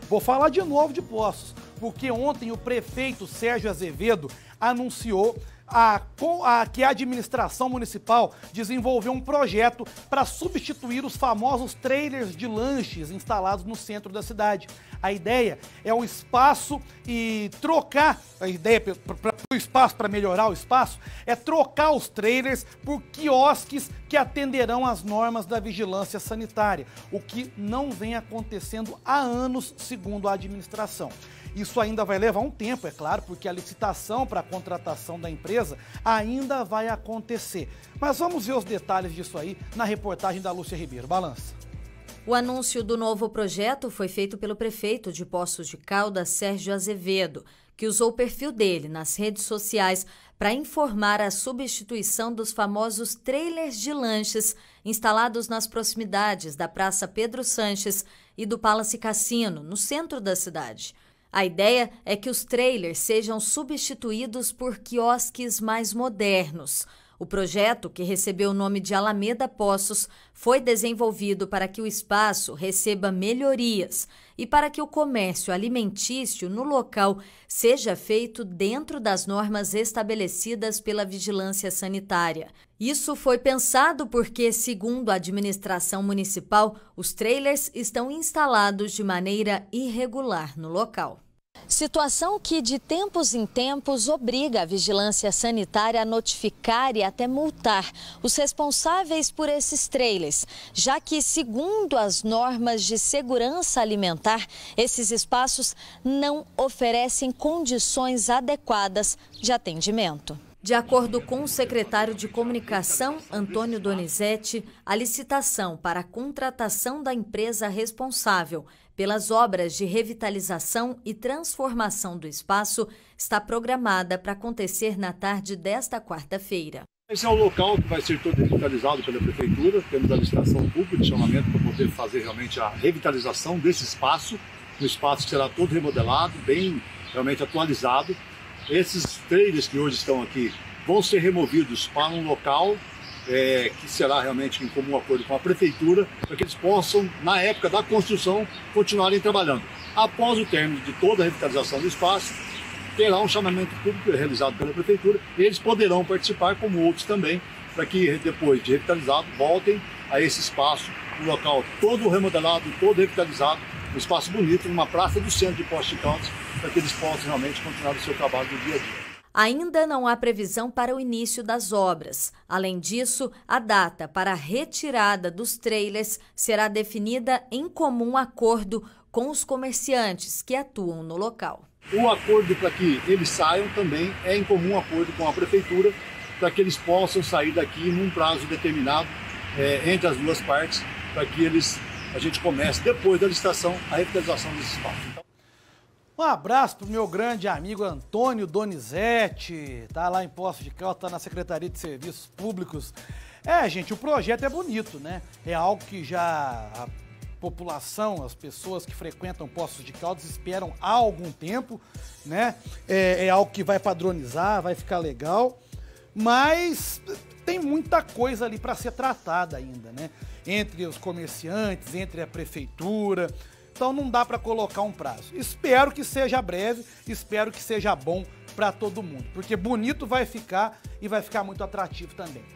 Vou falar de novo de Poços, porque ontem o prefeito Sérgio Azevedo anunciou que a administração municipal desenvolveu um projeto para substituir os famosos trailers de lanches instalados no centro da cidade. A ideia é o espaço e trocar, a ideia para o espaço, para melhorar o espaço, é trocar os trailers por quiosques que atenderão às normas da vigilância sanitária, o que não vem acontecendo há anos, segundo a administração. Isso ainda vai levar um tempo, é claro, porque a licitação para a contratação da empresa ainda vai acontecer. Mas vamos ver os detalhes disso aí na reportagem da Lúcia Ribeiro. Balança. O anúncio do novo projeto foi feito pelo prefeito de Poços de Caldas, Sérgio Azevedo, que usou o perfil dele nas redes sociais para informar a substituição dos famosos trailers de lanches instalados nas proximidades da Praça Pedro Sanches e do Palace Cassino, no centro da cidade. A ideia é que os trailers sejam substituídos por quiosques mais modernos. O projeto, que recebeu o nome de Alameda Poços, foi desenvolvido para que o espaço receba melhorias e para que o comércio alimentício no local seja feito dentro das normas estabelecidas pela vigilância sanitária. Isso foi pensado porque, segundo a administração municipal, os trailers estão instalados de maneira irregular no local. Situação que, de tempos em tempos, obriga a vigilância sanitária a notificar e até multar os responsáveis por esses trailers, já que, segundo as normas de segurança alimentar, esses espaços não oferecem condições adequadas de atendimento. De acordo com o secretário de Comunicação, Antônio Donizete, a licitação para a contratação da empresa responsável pelas obras de revitalização e transformação do espaço está programada para acontecer na tarde desta quarta-feira. Esse é o local que vai ser todo revitalizado pela Prefeitura. Temos a licitação pública de chamamento para poder fazer realmente a revitalização desse espaço. Um espaço que será todo remodelado, bem realmente atualizado. Esses trailers que hoje estão aqui vão ser removidos para um local que será realmente em comum acordo com a Prefeitura, para que eles possam, na época da construção, continuarem trabalhando. Após o término de toda a revitalização do espaço, terá um chamamento público realizado pela Prefeitura e eles poderão participar, como outros também, para que depois de revitalizado, voltem a esse espaço, um local todo remodelado, todo revitalizado, um espaço bonito, numa praça do centro de Poços de Caldas, para que eles possam realmente continuar o seu trabalho do dia a dia. Ainda não há previsão para o início das obras. Além disso, a data para a retirada dos trailers será definida em comum acordo com os comerciantes que atuam no local. O acordo para que eles saiam também é em comum acordo com a Prefeitura, para que eles possam sair daqui num prazo determinado entre as duas partes, para que a gente comece, depois da licitação, a revitalização desse espaço. Um abraço pro meu grande amigo Antônio Donizete, tá lá em Poços de Caldas, tá na Secretaria de Serviços Públicos. Gente, o projeto é bonito, né? É algo que já a população, as pessoas que frequentam Poços de Caldas esperam há algum tempo, né? É algo que vai padronizar, vai ficar legal, mas tem muita coisa ali para ser tratada ainda, né? Entre os comerciantes, entre a prefeitura. Então não dá para colocar um prazo. Espero que seja breve, espero que seja bom para todo mundo, porque bonito vai ficar e vai ficar muito atrativo também.